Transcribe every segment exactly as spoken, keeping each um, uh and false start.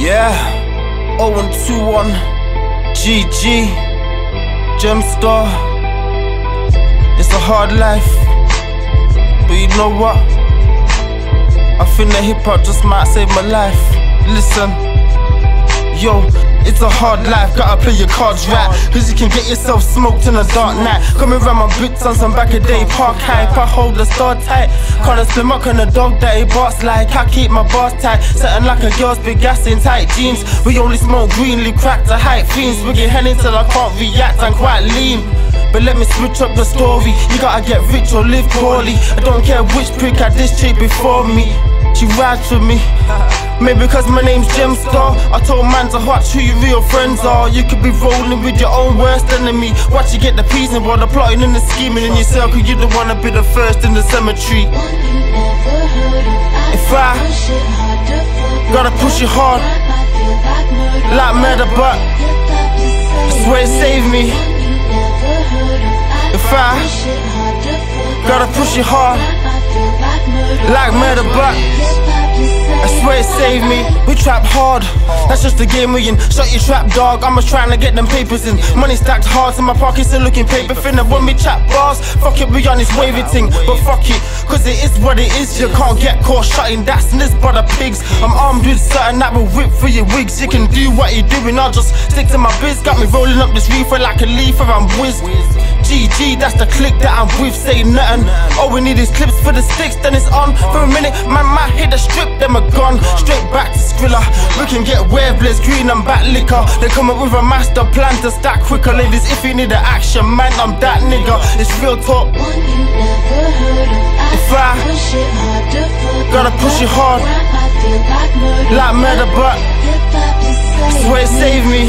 Yeah, oh one two one, G G, Gemstar. It's a hard life, but you know what? I think that hip hop just might save my life. Listen, yo, it's a hard life, gotta play your cards right, cause you can get yourself smoked in a dark night. Coming round my boots on some back a day park hype. I hold the star tight, can't slim up on a dog that he barks like. I keep my bars tight, setting like a girl's big ass in tight jeans. We only smoke green, leave crack to hype fiends. We get heading till I can't react, I'm quite lean. But let me switch up the story, you gotta get rich or live poorly. I don't care which prick had this chick before me, she rides for me. Maybe because my name's Gemstar, I told man to watch who your real friends are. You could be rolling with your own worst enemy. Watch you get the peas and while they're plotting and the scheming in your circle, you don't wanna be the first in the cemetery. If I gotta push it hard, like murder, but I swear it saved me. If I gotta push it hard, like murder, but I swear it saved me. We trap hard, that's just the game we in. Shut your trap, dog, I'm just trying to get them papers in. Money stacked hard, so my pockets are looking paper thin. And when we chat bars, fuck it, we on this wavy thing. But fuck it, cause it is what it is. You can't get caught shutting that's in this brother pigs. I'm armed with something that will whip for your wigs. You can do what you're doing, I'll just stick to my biz. Got me rolling up this reefer like a leaf or I'm whizzed. G G, that's the click that I'm with, say nothing. All we need is clips for the sticks, then it's on. For a minute, man might hit the strip, then we're gone. Straight back to Skrilla, we can get Webless, green and back liquor. They come up with a master plan to stack quicker. Ladies, if you need an action, man, I'm that nigga. It's real talk. If I gotta push it hard, like murder, but I swear it saved me.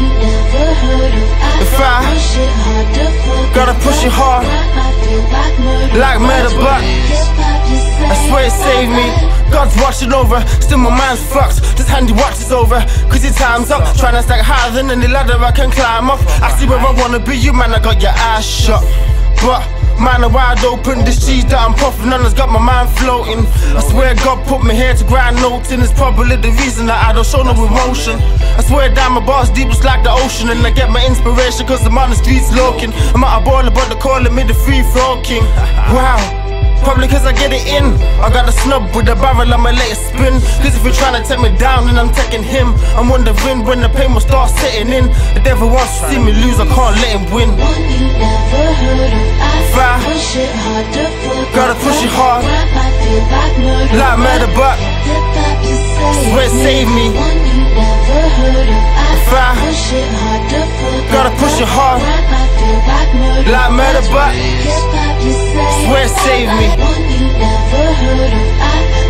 If I gotta push it hard, like murder, but I swear it saved me. God's watching over, still my mind's fucked. Just handy watch is over, cause your time's up. Trying to stack higher than any ladder I can climb up. I see where I wanna be, you man, I got your eyes shut. But mine are wide open, this cheese that I'm puffing on has got my mind floating. I swear God put me here to grind notes in. It's probably the reason that I don't show no emotion. I swear down my bars deep just like the ocean. And I get my inspiration cause I'm on the streets looking. I'm at a baller but they're calling me the free throw king. Wow, probably cause I get it in. I got a snub with a barrel, I'ma let it spin. Cause if you're trying to take me down then I'm taking him. I'm wondering when the pain will start setting in. The devil wants to see me lose, I can't let him win. If I gotta push it hard, like murder, but I swear it saved me. If I gotta push it hard, like murder, but I swear it saved me.